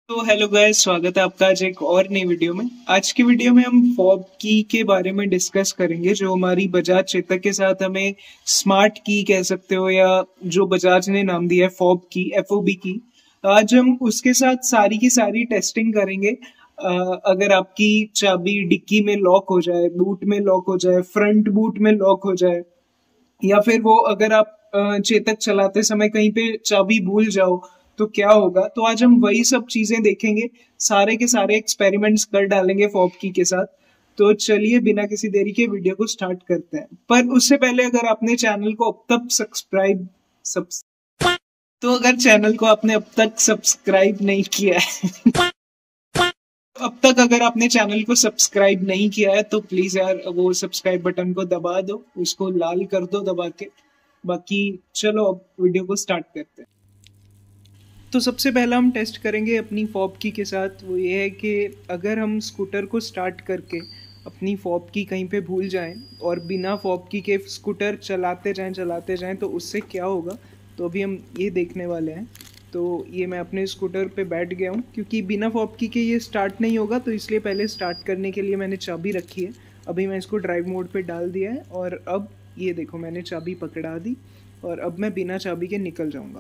तो hello guys, स्वागत है आपका आज एक और नई वीडियो में। आज की वीडियो में हम फॉब की के बारे में डिस्कस करेंगे, जो हमारी बजाज चेतक के साथ हमें स्मार्ट की कह सकते हो, या जो बजाज ने नाम दिया है फॉब की, एफओबी की। आज हम उसके साथ सारी की सारी टेस्टिंग करेंगे। अगर आपकी चाबी डिक्की में लॉक हो जाए, बूट में लॉक हो जाए, फ्रंट बूट में लॉक हो जाए, या फिर वो अगर आप चेतक चलाते समय कहीं पे चाबी भूल जाओ तो क्या होगा। तो आज हम वही सब चीजें देखेंगे, सारे के सारे एक्सपेरिमेंट्स कर डालेंगे फॉबकी के साथ। तो चलिए बिना किसी देरी के वीडियो को स्टार्ट करते हैं। पर उससे पहले अगर आपने चैनल को अब तक सब्सक्राइब सब तो अगर चैनल को आपने अब तक सब्सक्राइब नहीं किया है अब तक अगर आपने चैनल को सब्सक्राइब नहीं किया है तो प्लीज यार वो सब्सक्राइब बटन को दबा दो, उसको लाल कर दो दबा के। बाकी चलो अब वीडियो को स्टार्ट करते हैं। तो सबसे पहला हम टेस्ट करेंगे अपनी फॉब की के साथ। वो ये है कि अगर हम स्कूटर को स्टार्ट करके अपनी फॉब की कहीं पे भूल जाएं और बिना फॉब की के स्कूटर चलाते जाएं तो उससे क्या होगा। तो अभी हम ये देखने वाले हैं। तो ये मैं अपने स्कूटर पे बैठ गया हूँ, क्योंकि बिना फॉब की के ये स्टार्ट नहीं होगा, तो इसलिए पहले स्टार्ट करने के लिए मैंने चाबी रखी है। अभी मैं इसको ड्राइव मोड पे डाल दिया है और अब ये देखो मैंने चाबी पकड़ा दी और अब मैं बिना चाबी के निकल जाऊँगा।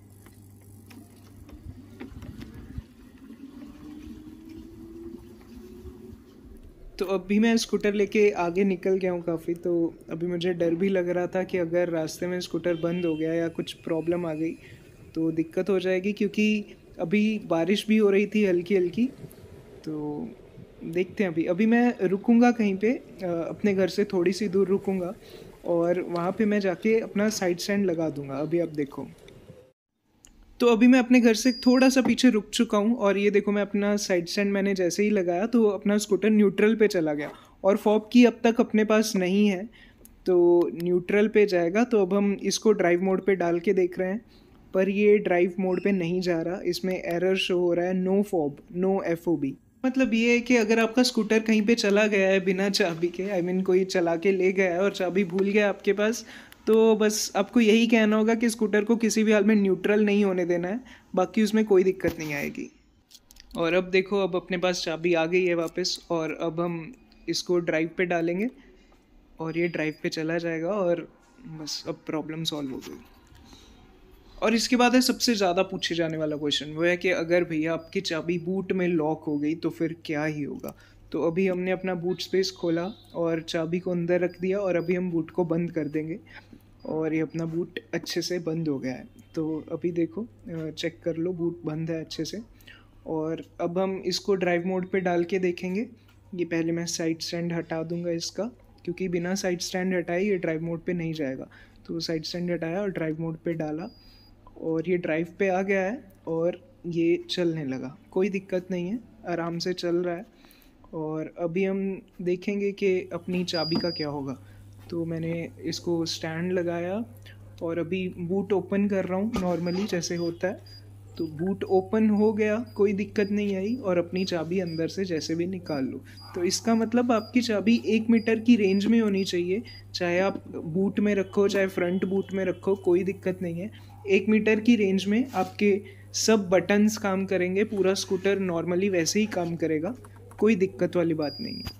तो अभी मैं स्कूटर लेके आगे निकल गया हूँ काफ़ी। तो अभी मुझे डर भी लग रहा था कि अगर रास्ते में स्कूटर बंद हो गया या कुछ प्रॉब्लम आ गई तो दिक्कत हो जाएगी, क्योंकि अभी बारिश भी हो रही थी हल्की हल्की। तो देखते हैं। अभी अभी मैं रुकूंगा कहीं पे, अपने घर से थोड़ी सी दूर रुकूंगा और वहाँ पे मैं जाके अपना साइड स्टैंड लगा दूंगा। अभी आप देखो। तो अभी मैं अपने घर से थोड़ा सा पीछे रुक चुका हूँ और ये देखो मैं अपना साइड स्टैंड मैंने जैसे ही लगाया तो अपना स्कूटर न्यूट्रल पे चला गया। और फॉब की अब तक अपने पास नहीं है, तो न्यूट्रल पे जाएगा। तो अब हम इसको ड्राइव मोड पे डाल के देख रहे हैं, पर ये ड्राइव मोड पे नहीं जा रहा। इसमें एरर शो हो रहा है, नो फॉब, नो एफओबी। मतलब ये है कि अगर आपका स्कूटर कहीं पे चला गया है बिना चाबी के, आई मीन कोई चला के ले गया है और चाबी भूल गया आपके पास, तो बस आपको यही कहना होगा कि स्कूटर को किसी भी हाल में न्यूट्रल नहीं होने देना है। बाकी उसमें कोई दिक्कत नहीं आएगी। और अब देखो, अब अपने पास चाबी आ गई है वापस और अब हम इसको ड्राइव पे डालेंगे और ये ड्राइव पे चला जाएगा और बस अब प्रॉब्लम सॉल्व हो गई। और इसके बाद है सबसे ज़्यादा पूछे जाने वाला क्वेश्चन, वो है कि अगर भैया आपकी चाबी बूट में लॉक हो गई तो फिर क्या ही होगा। तो अभी हमने अपना बूट स्पेस खोला और चाबी को अंदर रख दिया और अभी हम बूट को बंद कर देंगे और ये अपना बूट अच्छे से बंद हो गया है। तो अभी देखो, चेक कर लो, बूट बंद है अच्छे से। और अब हम इसको ड्राइव मोड पे डाल के देखेंगे। ये पहले मैं साइड स्टैंड हटा दूंगा इसका, क्योंकि बिना साइड स्टैंड हटाए ये ड्राइव मोड पे नहीं जाएगा। तो साइड स्टैंड हटाया और ड्राइव मोड पे डाला और ये ड्राइव पे आ गया है और ये चलने लगा। कोई दिक्कत नहीं है, आराम से चल रहा है। और अभी हम देखेंगे कि अपनी चाबी का क्या होगा। तो मैंने इसको स्टैंड लगाया और अभी बूट ओपन कर रहा हूँ नॉर्मली जैसे होता है। तो बूट ओपन हो गया, कोई दिक्कत नहीं आई और अपनी चाबी अंदर से जैसे भी निकाल लो। तो इसका मतलब आपकी चाबी 1 मीटर की रेंज में होनी चाहिए। चाहे आप बूट में रखो चाहे फ्रंट बूट में रखो, कोई दिक्कत नहीं है। 1 मीटर की रेंज में आपके सब बटन्स काम करेंगे, पूरा स्कूटर नॉर्मली वैसे ही काम करेगा, कोई दिक्कत वाली बात नहीं है।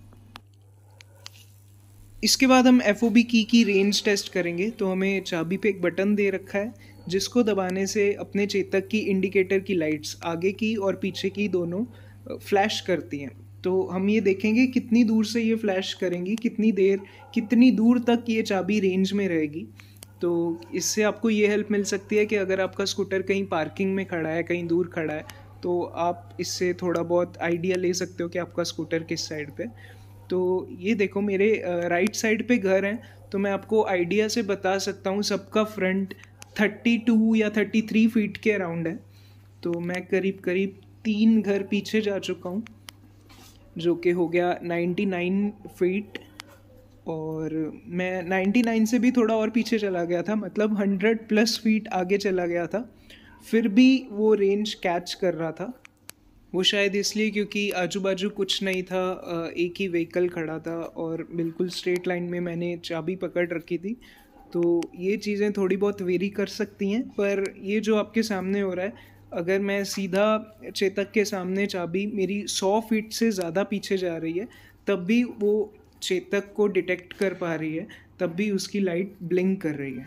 इसके बाद हम एफ की रेंज टेस्ट करेंगे। तो हमें चाबी पे एक बटन दे रखा है जिसको दबाने से अपने चेतक की इंडिकेटर की लाइट्स आगे की और पीछे की दोनों फ्लैश करती हैं। तो हम ये देखेंगे कितनी दूर से ये फ्लैश करेंगी, कितनी देर, कितनी दूर तक ये चाबी रेंज में रहेगी। तो इससे आपको ये हेल्प मिल सकती है कि अगर आपका स्कूटर कहीं पार्किंग में खड़ा है, कहीं दूर खड़ा है, तो आप इससे थोड़ा बहुत आइडिया ले सकते हो कि आपका स्कूटर किस साइड पे। तो ये देखो मेरे राइट साइड पे घर हैं, तो मैं आपको आइडिया से बता सकता हूँ सबका फ्रंट 32 या 33 फीट के अराउंड है। तो मैं करीब करीब 3 घर पीछे जा चुका हूँ, जो कि हो गया 99 फीट। और मैं 99 से भी थोड़ा और पीछे चला गया था, मतलब 100+ फीट आगे चला गया था, फिर भी वो रेंज कैच कर रहा था। वो शायद इसलिए क्योंकि आजू बाजू कुछ नहीं था, एक ही व्हीकल खड़ा था और बिल्कुल स्ट्रेट लाइन में मैंने चाबी पकड़ रखी थी। तो ये चीज़ें थोड़ी बहुत वेरी कर सकती हैं, पर ये जो आपके सामने हो रहा है अगर मैं सीधा चेतक के सामने चाबी मेरी 100 फीट से ज़्यादा पीछे जा रही है, तब भी वो चेतक को डिटेक्ट कर पा रही है, तब भी उसकी लाइट ब्लिंक कर रही है।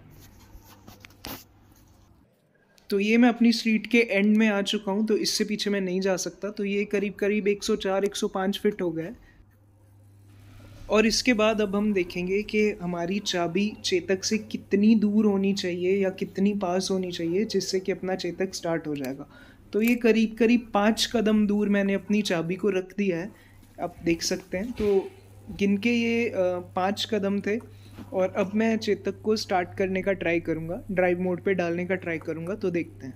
तो ये मैं अपनी स्ट्रीट के एंड में आ चुका हूँ, तो इससे पीछे मैं नहीं जा सकता। तो ये करीब करीब 104-105 फीट हो गया है। और इसके बाद अब हम देखेंगे कि हमारी चाबी चेतक से कितनी दूर होनी चाहिए या कितनी पास होनी चाहिए, जिससे कि अपना चेतक स्टार्ट हो जाएगा। तो ये करीब करीब 5 कदम दूर मैंने अपनी चाबी को रख दिया है, आप देख सकते हैं। तो गिन के ये 5 कदम थे। और अब मैं चेतक को स्टार्ट करने का ट्राई करूँगा, ड्राइव मोड पे डालने का ट्राई करूँगा। तो देखते हैं।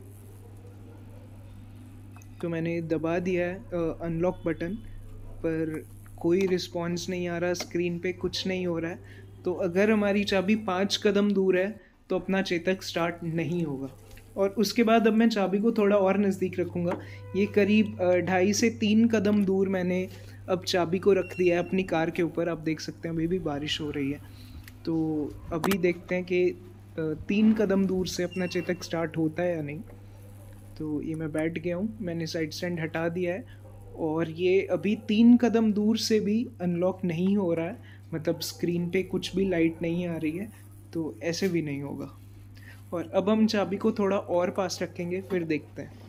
तो मैंने दबा दिया है अनलॉक बटन, पर कोई रिस्पॉन्स नहीं आ रहा, स्क्रीन पे कुछ नहीं हो रहा है। तो अगर हमारी चाबी 5 कदम दूर है तो अपना चेतक स्टार्ट नहीं होगा। और उसके बाद अब मैं चाबी को थोड़ा और नज़दीक रखूँगा। ये करीब 2.5 से 3 कदम दूर मैंने अब चाबी को रख दिया है अपनी कार के ऊपर। आप देख सकते हैं अभी भी बारिश हो रही है। तो अभी देखते हैं कि 3 कदम दूर से अपना चेतक स्टार्ट होता है या नहीं। तो ये मैं बैठ गया हूँ, मैंने साइड स्टैंड हटा दिया है। और ये अभी 3 कदम दूर से भी अनलॉक नहीं हो रहा है, मतलब स्क्रीन पे कुछ भी लाइट नहीं आ रही है। तो ऐसे भी नहीं होगा। और अब हम चाबी को थोड़ा और पास रखेंगे, फिर देखते हैं।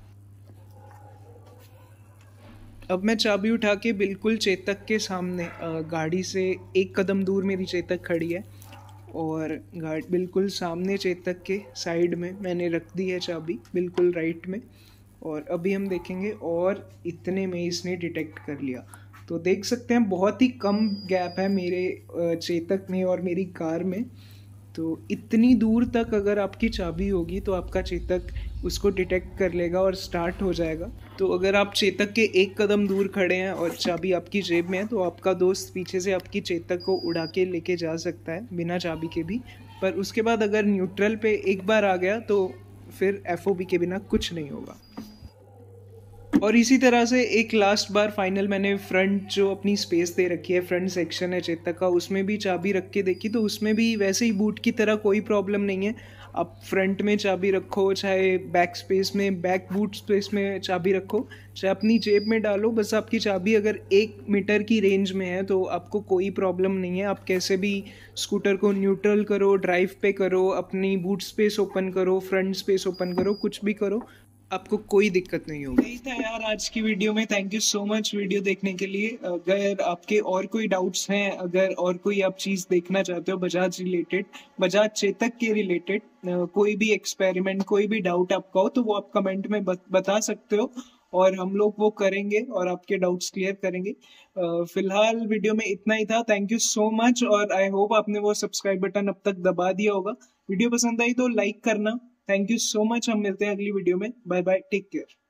अब मैं चाबी उठा के बिल्कुल चेतक के सामने गाड़ी से 1 कदम दूर मेरी चेतक खड़ी है। और गाड़ी बिल्कुल सामने चेतक के साइड में मैंने रख दी है चाबी, बिल्कुल राइट में। और अभी हम देखेंगे और इतने में इसने डिटेक्ट कर लिया। तो देख सकते हैं बहुत ही कम गैप है मेरे चेतक में और मेरी कार में। तो इतनी दूर तक अगर आपकी चाबी होगी तो आपका चेतक उसको डिटेक्ट कर लेगा और स्टार्ट हो जाएगा। तो अगर आप चेतक के 1 कदम दूर खड़े हैं और चाबी आपकी जेब में है, तो आपका दोस्त पीछे से आपकी चेतक को उड़ा के लेके जा सकता है बिना चाबी के भी। पर उसके बाद अगर न्यूट्रल पे एक बार आ गया तो फिर एफओबी के बिना कुछ नहीं होगा। और इसी तरह से एक लास्ट बार फाइनल मैंने फ्रंट जो अपनी स्पेस दे रखी है, फ्रंट सेक्शन है चेतक का, उसमें भी चाबी रख के देखी। तो उसमें भी वैसे ही बूट की तरह कोई प्रॉब्लम नहीं है। आप फ्रंट में चाबी रखो, चाहे बैक स्पेस में, बैक बूट स्पेस में चाबी रखो, चाहे अपनी जेब में डालो, बस आपकी चाबी अगर 1 मीटर की रेंज में है तो आपको कोई प्रॉब्लम नहीं है। आप कैसे भी स्कूटर को न्यूट्रल करो, ड्राइव पे करो, अपनी बूट स्पेस ओपन करो, फ्रंट स्पेस ओपन करो, कुछ भी करो, आपको कोई दिक्कत नहीं होगी। यही था यार आज की वीडियो में। Thank you so much video देखने के लिए। अगर आपके और कोई डाउट्स हैं, अगर और कोई आप चीज़ देखना चाहते हो बजाज रिलेटेड, बजाज चेतक के रिलेटेड, कोई भी एक्सपेरिमेंट, कोई भी डाउट आपका हो, तो वो आप कमेंट में बता सकते हो और हम लोग वो करेंगे और आपके डाउट्स क्लियर करेंगे। फिलहाल वीडियो में इतना ही था। थैंक यू सो मच और आई होप आपने वो सब्सक्राइब बटन अब तक दबा दिया होगा। वीडियो पसंद आई तो लाइक करना। Thank you so much. हम मिलते हैं अगली वीडियो में। Bye bye, take care.